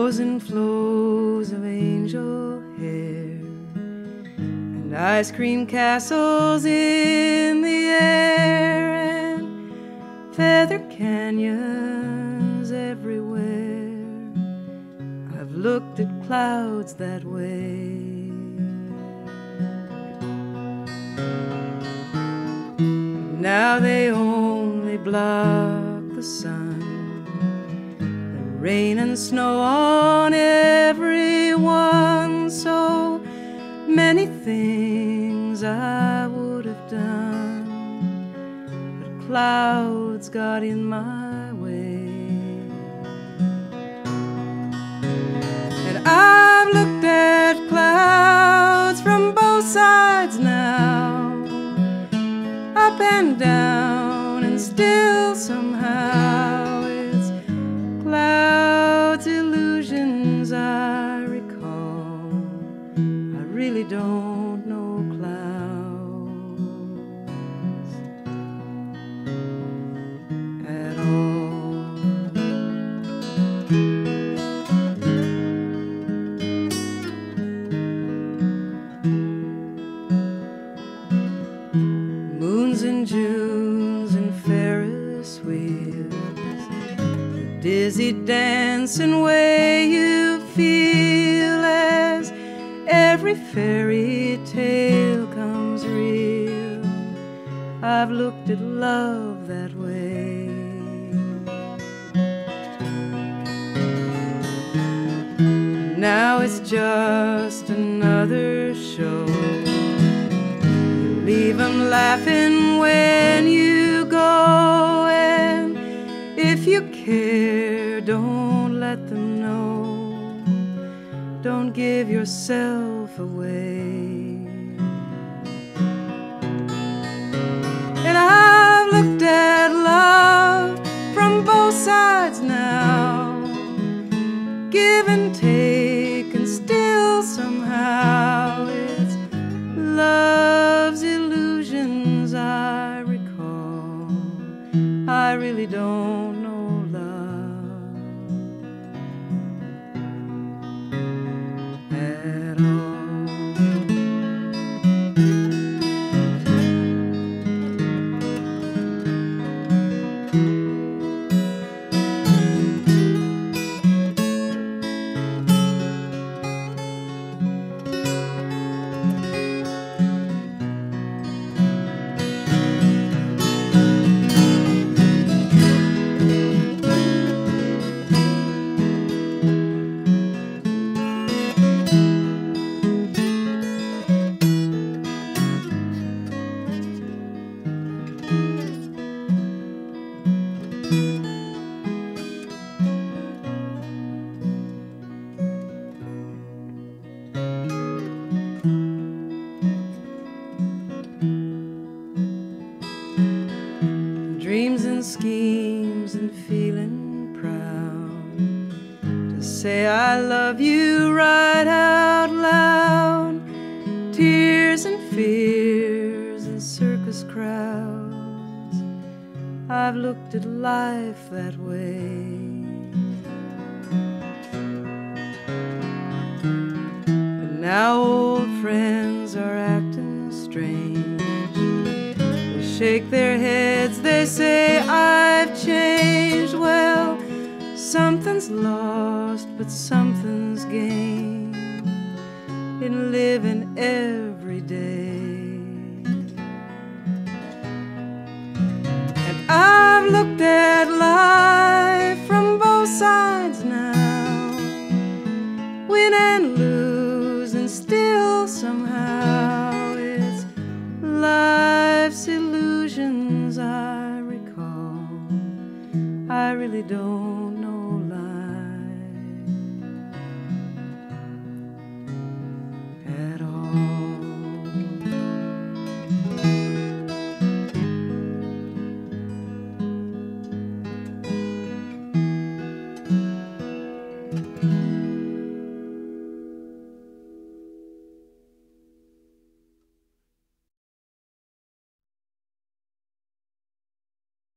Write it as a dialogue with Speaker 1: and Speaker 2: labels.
Speaker 1: flows and flows of angel hair, and ice cream castles in the air, and feather canyons everywhere. I've looked at clouds that way. Now they only block the sun, the rain and snow on everyone. So many things I would have done, but clouds got in my way. And I've looked at clouds from both sides now, up and down, and still somehow it's clouds, illusions I recall. I really don't know clouds at all. Moons and Junes and Ferris wheels, the dizzy dancing way you feel as every fairy tale comes real. I've looked at love that way. Now it's just another show. Leave them laughing when you go, and if you care, don't let them know. Don't give yourself away. And I've looked at love from both sides now, give and take, and still somehow it's love's illusions I recall. I really don't know love at all. Dreams and schemes and feeling proud to say I love you right out loud. Tears and fears and circus crowds, I've looked at life that way. But now old friends are acting strange. Shake their heads, they say I've changed. Well, something's lost, but something's gained in living every day. And I've looked at life from both sides now, win and lose, and still somehow it's life's illusions I recall. I really don't know life at all.